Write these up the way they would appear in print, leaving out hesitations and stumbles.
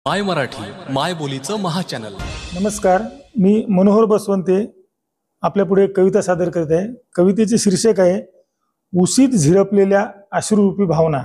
माय मराठी माय बोलीचं महाचॅनल। नमस्कार, मी मनोहर बसवंते आपल्या पुढे कविता सादर करत आहे। कवितेचे शीर्षक आहे उशीत झिरपलेल्या अश्रुरूपी भावना।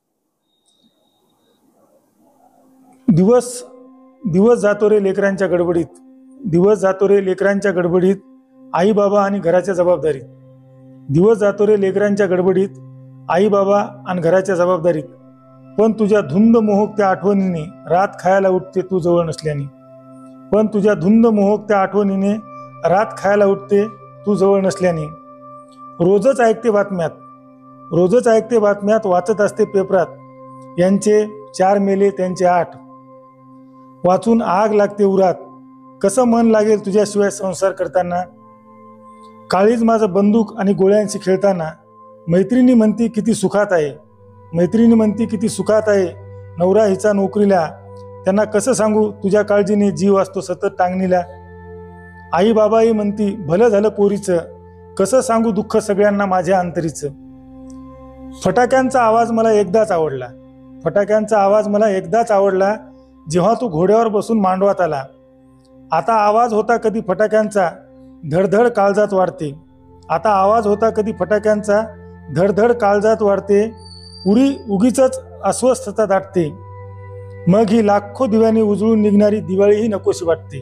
दिवस दिवस जातो रे लेकरांच्या गडबडीत, दिवस जातो रे लेकरांच्या गडबडीत, आई बाबा आणि घराच्या जबाबदारीत। दिवस जातो रे लेकरांच्या गडबडीत, आई बाबा आणि घराच्या जबाबदारीत। पण तुझ्या धुंद मोहक त्या आठवणीने रात खायला उठते तू जवळ नसल्याने। पण तुझ्या धुंद मोहक त्या आठवणीने रात खायला उठते तू जवळ नसल्याने। रोजच ऐकते बातम्यात, रोजच ऐकते बातम्यात, वाचत असते पेपरात, यांचे 4 मेले त्यांचे 8। वाचून आग लागते उरात, कसं मन लागेल तुझ्याशिवाय संसार करताना। काळीज माझं बंदूक आणि गोळ्यांशी खेळताना। मैत्रिणी म्हणती किती सुखात आहे, मैत्रिणी म्हणती किती सुखात आहे, नवरा हिचा नोकरीला, त्यांना कसं सांगू तुझ्या काळजीने जीव असतो सतत टांगणीला। आई बाबाही म्हणती भलं झालं पोरीचं, कसं सांगू दुःख सगळ्यांना माझ्या अंतरीचं। फटाक्यांचा आवाज मला एकदाच आवडला, फटाक्यांचा आवाज मला एकदाच आवडला, जेव्हा तू घोड्यावर बसून मांडवात आला। आता आवाज होता कधी फटाक्यांचा, धडधड काळजात वाढते। आता आवाज होता कधी फटाक्यांचा, धडधड काळजात वाढते। उगीच अस्वस्थता दाटते, मग ही लाखो दिव्यांनी उजळून निघणारी दिवाळीही नकोशी वाटते।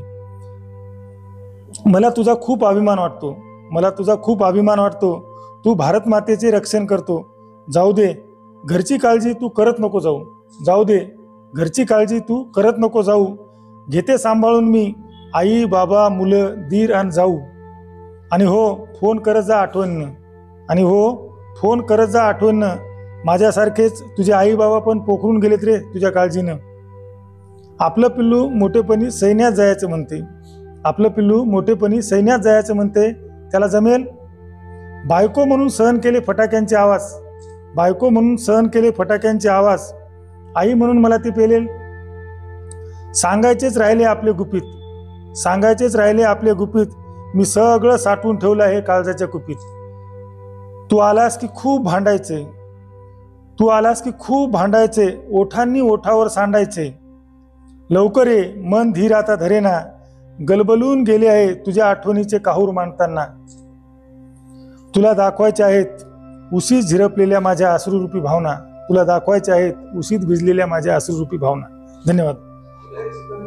मला तुझा खूप अभिमान वाटतो, मला तुझा खूप अभिमान वाटतो, तू भारत मातेचे रक्षण करतो। जाऊ दे घरची काळजी तू करत नको जाऊ, जाऊ दे घरची काळजी तू करत नको जाऊ। घेते सांभाळून मी आई बाबा मुलं दीर आणि जाऊ। आणि हो फोन करत जा आठवणनं, आणि हो फोन करत जा आठवणनं, माझ्यासारखेच तुझे आई बाबा पण पोखरून गेलेत रे तुझ्या काळजीनं। आपलं पिल्लू मोठेपणी सैन्यात जायचं म्हणते, आपलं पिल्लू मोठेपणी सैन्यात जायचं म्हणते, त्याला जमेल? बायको म्हणून सहन केले फटाक्यांचे आवाज, बायको म्हणून सहन केले फटाक्यांचे आवाज, आई म्हणून मला ते पेलेल। सांगायचेच राहिले आपले गुपित, सांगायचेच राहिले आपले गुपित, मी सगळं साठवून ठेवलं आहे काळजाच्या कुपीत। तू आलास की खूप भांडायचे, तू आलास की खूप भांडायचे, ओठांनी ओठावर सांडायचे। लवकर ये मन धीर आता धरेना, गलबलून गेले आहे तुझ्या आठवणीचे काहूर मांडताना। तुला दाखवायचे आहेत उशीत झिरपलेल्या माझ्या अश्रुरूपी भावना, तुला दाखवायचे आहेत उशीत भिजलेल्या माझ्या अश्रुरूपी भावना। धन्यवाद।